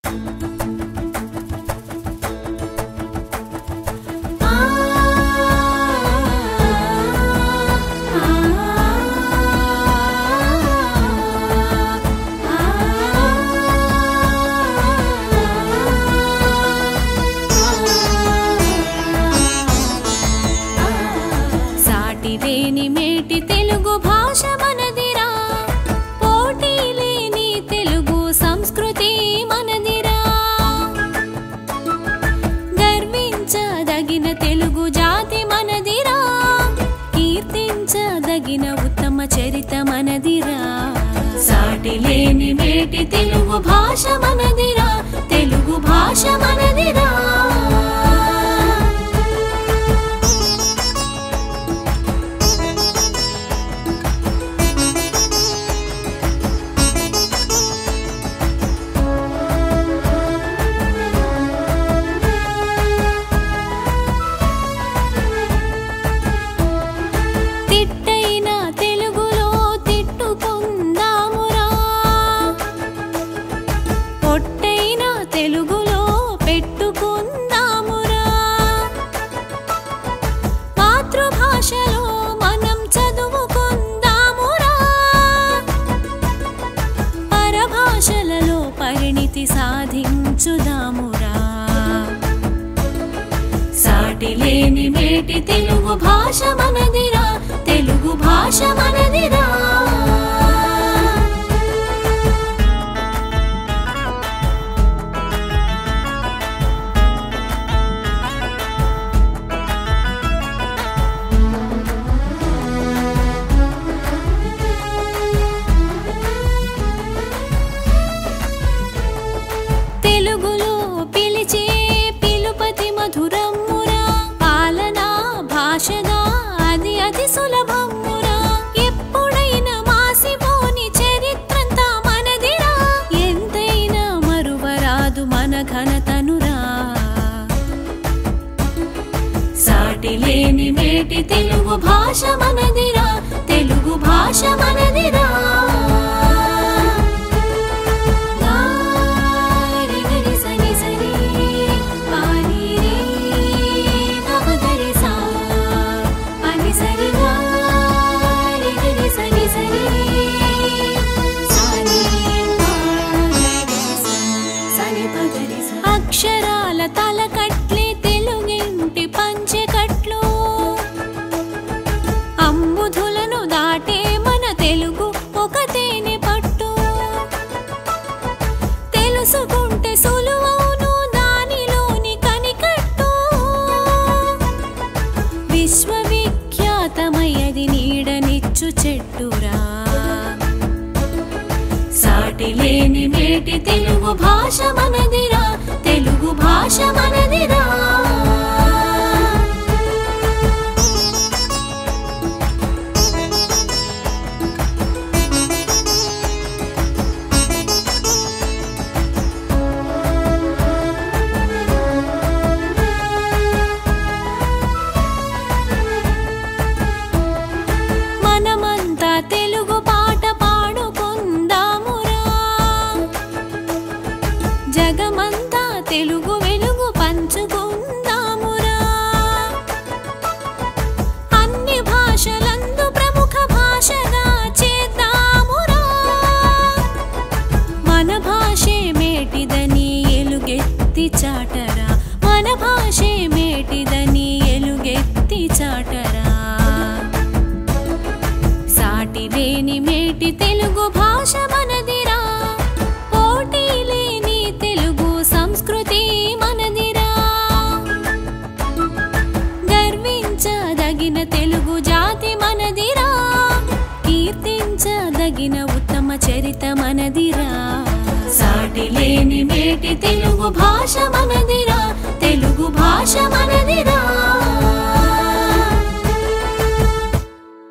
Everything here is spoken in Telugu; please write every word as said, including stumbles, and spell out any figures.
చరిత మనదిరా సాటి లేని మేటి తెలుగు భాష మనదిరా తెలుగు భాష మనదిరా సాధించుదామురా సాటి లేని మేటి తెలుగు భాష మనదిరా తెలుగు భాష మనదిరా సాటి లేని మేటి తెలుగు భాష మనదిరా తెలుగు భాష మనదిరా అక్షరాల తలకట్లే తెలుగింటి పంచెకట్లు అంబుధులను దాటే మన తెలుగు ఒక తేనె పట్టు తెలుసుకుంటే సులువవును దానిలోని కనికట్టు విశ్వవిఖ్యాతమయ్యది నీడనిచ్చు చెట్టురా సాటి లేని మేటి తెలుగు భాష మనదిరా తెలుగు భాష మనదిరా మనమంతా తెలుగు పాట పాడుకుందామురా జగమంతా తెలుగు వెలుగు పంచుకుందామురా అన్ని భాషలందు ప్రముఖ భాషగా చేద్దామురా మన భాషే మేటిదని ఎలుగెత్తి చాటరా మన భాషే మేటిదని ఎలుగెత్తి చాటరా సాటి లేని మేటి తెలుగు భాష మనదిరా పోటీ లేని తెలుగు సంస్కృతి మనదిరా గర్వించదగిన తెలుగు జాతి మనదిరా కీర్తించదగిన ఉత్తమ చరిత మనదిరా సాటి లేని మేటి తెలుగు భాష మనదిరా తెలుగు భాష మనదిరా